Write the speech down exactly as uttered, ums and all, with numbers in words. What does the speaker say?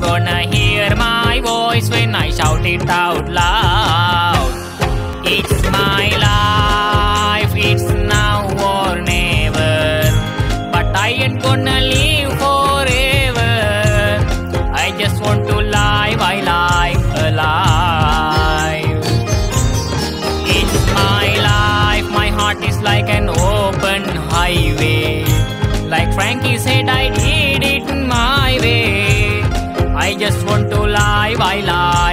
gonna hear my voice when I shout it out loud. It's my life, it's now or never, but I ain't gonna live forever. I just want to live, I live alive. It's my life, my heart is like an open highway. Like Frankie said, I did it my way. I just want to live, I live